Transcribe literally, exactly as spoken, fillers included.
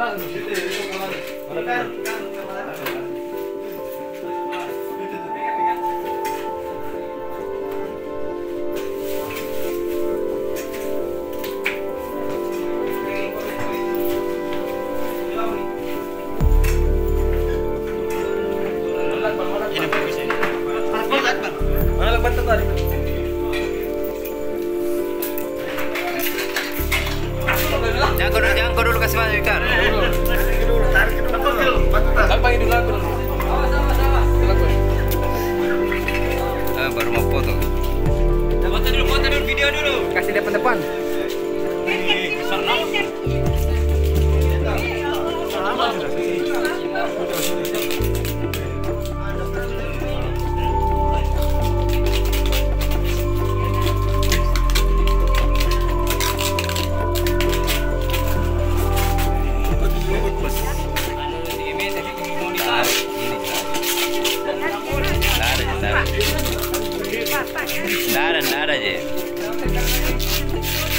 Jangan kau dulu, jangan kau dulu kasih masuk ikan. Tarik dulu, tarik dulu. Eh, baru mau foto. Foto dulu, foto dulu, video dulu. Kasih depan-depan. Nada, nada aja.